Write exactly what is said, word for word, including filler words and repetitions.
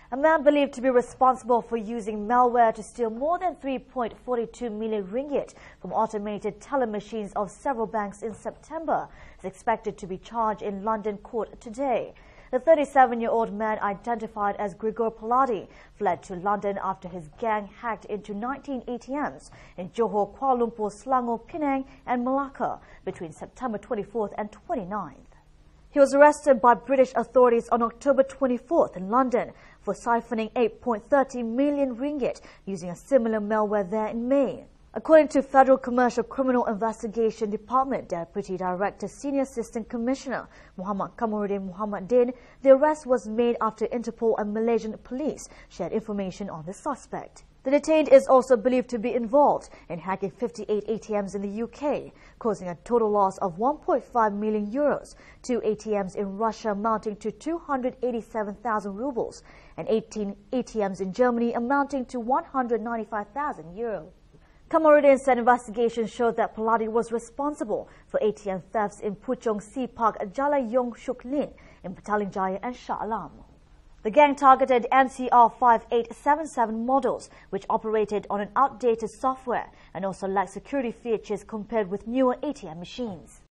A man believed to be responsible for using malware to steal more than three point four two million ringgit from automated teller machines of several banks in September is expected to be charged in London court today. The thirty-seven-year-old man, identified as Grigor Paladi, fled to London after his gang hacked into nineteen A T Ms in Johor, Kuala Lumpur, Selangor, Penang and Malacca between September twenty-fourth and twenty-ninth. He was arrested by British authorities on October twenty-fourth in London for siphoning eight point three zero million ringgit using a similar malware there in May. According to Federal Commercial Criminal Investigation Department Deputy Director Senior Assistant Commissioner Muhammad Kamaruddin Muhammad Din, the arrest was made after Interpol and Malaysian police shared information on the suspect. The detained is also believed to be involved in hacking fifty-eight A T Ms in the U K, causing a total loss of one point five million euros, two A T Ms in Russia amounting to two hundred eighty-seven thousand rubles, and eighteen A T Ms in Germany amounting to one hundred ninety-five thousand euros. Kamaruddin said investigations showed that Paladi was responsible for A T M thefts in Puchong Sea Park, Jalayong Shuk Lin, in Petaling Jaya and Shah Alam. The gang targeted N C R five eight seven seven models, which operated on an outdated software and also lacked security features compared with newer A T M machines.